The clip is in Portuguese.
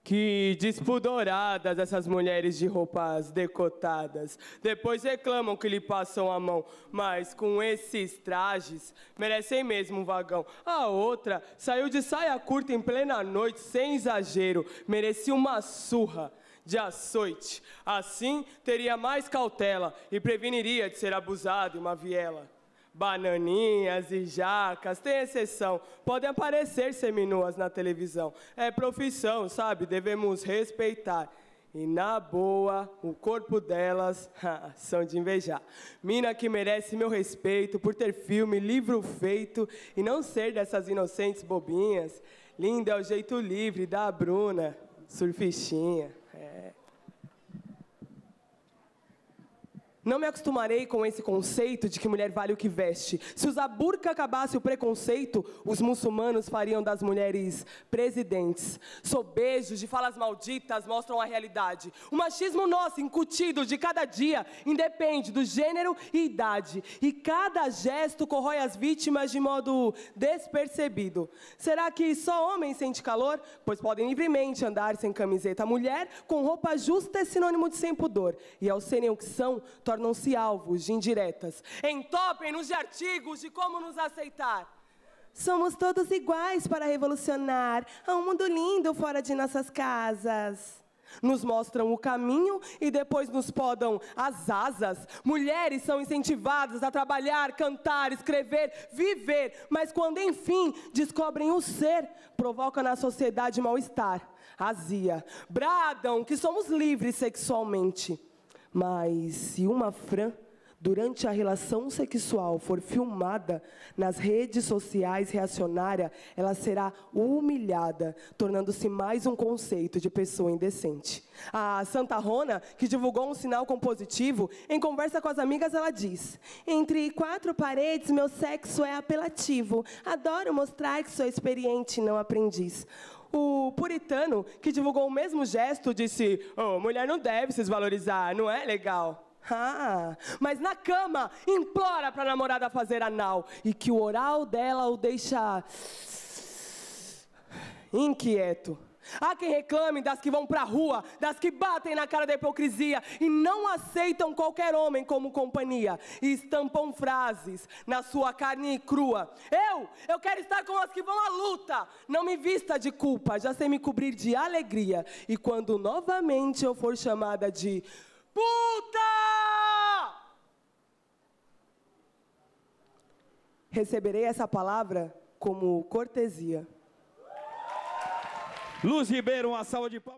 Que despudoradas essas mulheres de roupas decotadas. Depois reclamam que lhe passam a mão, mas com esses trajes merecem mesmo um vagão. A outra saiu de saia curta em plena noite, sem exagero, merecia uma surra de açoite. Assim teria mais cautela e preveniria de ser abusado em uma viela. Bananinhas e jacas, tem exceção, podem aparecer seminuas na televisão. É profissão, sabe? Devemos respeitar. E na boa, o corpo delas são de invejar. Mina que merece meu respeito por ter filme, livro feito e não ser dessas inocentes bobinhas. Linda é o jeito livre da Bruna, surfistinha. Não me acostumarei com esse conceito de que mulher vale o que veste. Se usar burca acabasse o preconceito, os muçulmanos fariam das mulheres presidentes. Sobejos de falas malditas mostram a realidade. O machismo nosso, incutido de cada dia, independe do gênero e idade. E cada gesto corrói as vítimas de modo despercebido. Será que só homem sente calor? Pois podem livremente andar sem camiseta. Mulher com roupa justa é sinônimo de sem pudor. E ao serem o que são, tornam-se alvos de indiretas. Entopem-nos de artigos de como nos aceitar. Somos todos iguais para revolucionar a um mundo lindo fora de nossas casas. Nos mostram o caminho e depois nos podam as asas. Mulheres são incentivadas a trabalhar, cantar, escrever, viver. Mas quando enfim descobrem o ser, provoca na sociedade mal-estar, azia. Bradam que somos livres sexualmente. Mas se uma Fran, durante a relação sexual, for filmada nas redes sociais reacionária, ela será humilhada, tornando-se mais um conceito de pessoa indecente. A Santa Rona, que divulgou um sinal compositivo, em conversa com as amigas, ela diz: entre quatro paredes, meu sexo é apelativo. Adoro mostrar que sou experiente, não aprendiz. O puritano, que divulgou o mesmo gesto, disse: oh, mulher não deve se desvalorizar, não é legal. Mas na cama, implora para a namorada fazer anal, e que o oral dela o deixa inquieto. Há quem reclame das que vão pra rua, das que batem na cara da hipocrisia e não aceitam qualquer homem como companhia e estampam frases na sua carne crua. Eu quero estar com as que vão à luta. Não me vista de culpa, já sei me cobrir de alegria. E quando novamente eu for chamada de puta, receberei essa palavra como cortesia. Luz Ribeiro, uma salva de palmas.